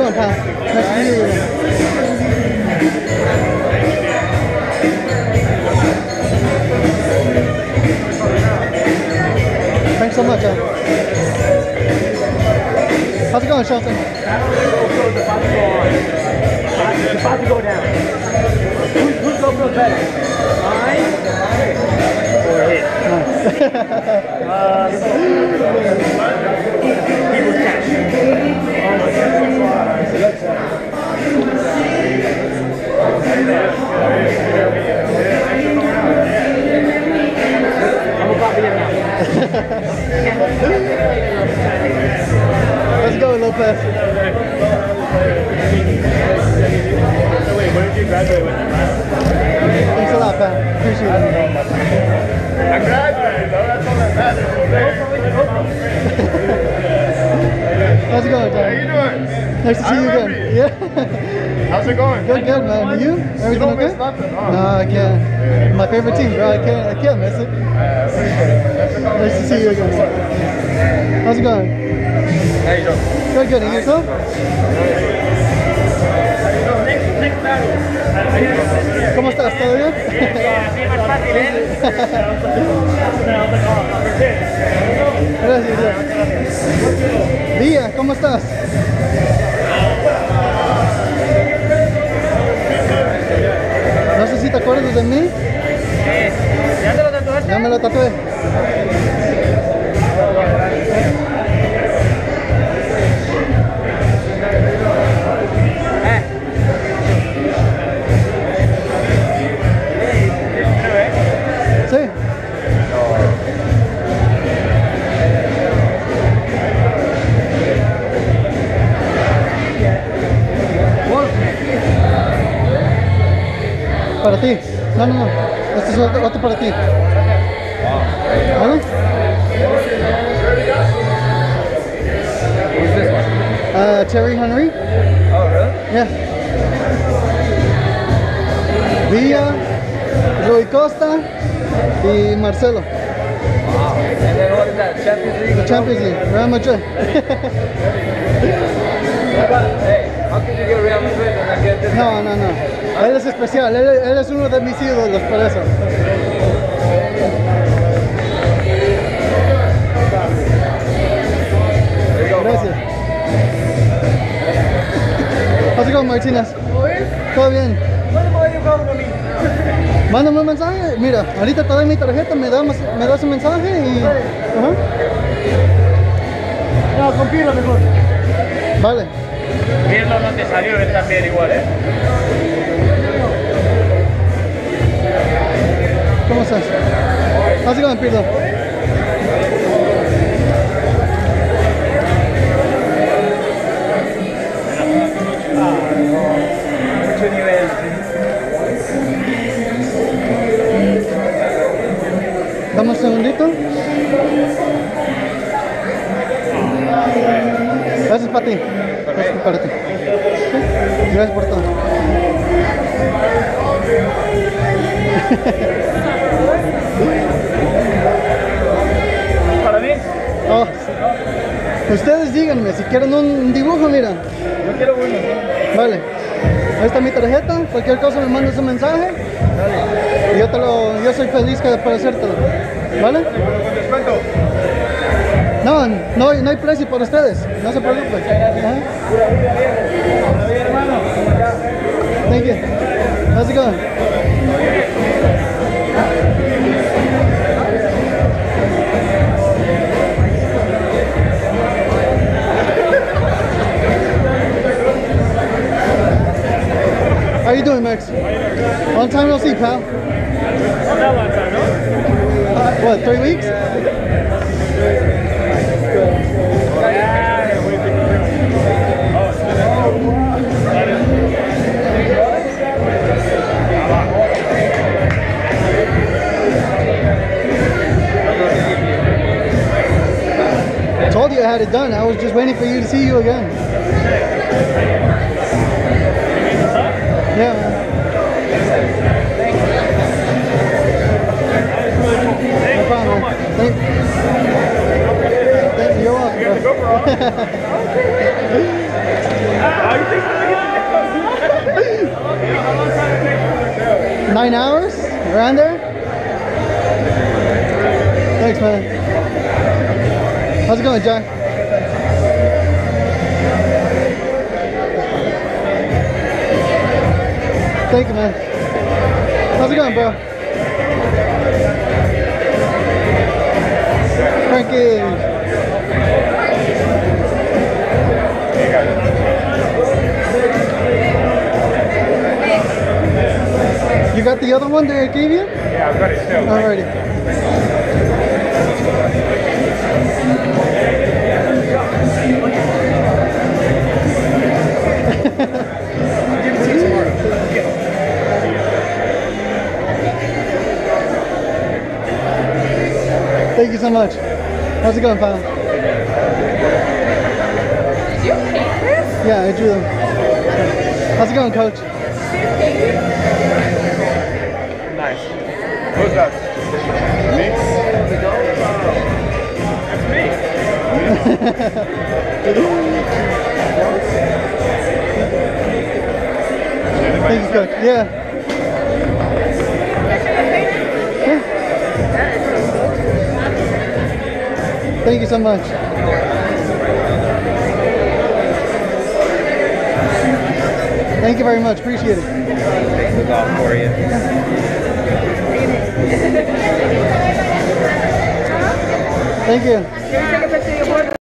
going, pal? Nice to meet you again. Thanks so much, How's it going, Shelton? It's about to go down. Who's going to feel better? Mine or his? He was catch. Oh my God. I'm about to get out. Let's go, Lopez. Wait, where did you graduate with? Thanks a lot, pal. Appreciate it. I graduated, though. That's all that matters. How's it going, John? How you doing? Nice to see you again. Yeah. How's it going? Good, man. You? Everything don't okay? miss nothing, huh? No, I can't. My favorite team, bro. I can't miss it. Nice to see you again. How's it going? How you doing? Good. And yourself? Next battle. ¿Cómo estás? ¿Todo bien? Así es más fácil, Gracias. Día, ¿cómo estás? No sé si te acuerdas de mí. ¿Ya te lo tatuaste? Ya me lo tatué. Sí. Para ti. No. Este es otro para ti. ¿Vale? Who's this one? Thierry Henry. Oh, really? Yeah. Villa, Rui Costa y Marcelo. Wow. And then what is that? Champions League? The Champions League, Real Madrid. Hey, how can you get Real Madrid and not get this? No. Él es especial, él es uno de mis ídolos, por eso. There you go. Gracias. How's it going, Martínez? ¿Todo bien? Mándame un mensaje. Mira, ahorita te doy mi tarjeta, me das un mensaje y... Ajá. No, con Pirlo mejor. Vale. Pirlo no te salió él también igual, ¿Cómo estás? How's it going, Pirlo? Mucho nivel. Dame un segundito. Gracias para ti. Gracias para ti. Sí. Gracias por todo. ¿Para mí? Oh, ustedes díganme, si quieren un dibujo, mira. Yo quiero uno. Vale. Ahí está mi tarjeta. Cualquier cosa me mandas un mensaje. Y yo soy feliz para hacértelo. ¿Vale? ¿Con descuento? No hay precio para ustedes. No se preocupen. Ajá. Hermano. Thank you. How's it going? How you doing, Max? Long time no see, pal. Not long time, no? What, 3 weeks? I told you I had it done. I was just waiting for you to see you again. Yeah, man. No problem, man. Thank you. You're welcome, bro. you think so? 9 hours? Around there? Thanks, man. How's it going, John? Thank you, man. How's it going, bro? Frankie. You got the other one that I gave you? Yeah, I've got it still. Alrighty. Thank you so much. How's it going, pal? Did you paint this? Yeah, I drew them. How's it going, coach? Nice. Who's that? Me? That's me. Thank you, coach. Yeah. Thank you so much. Thank you very much. Appreciate it. Look out for you. Thank you. Can you take a picture of your board?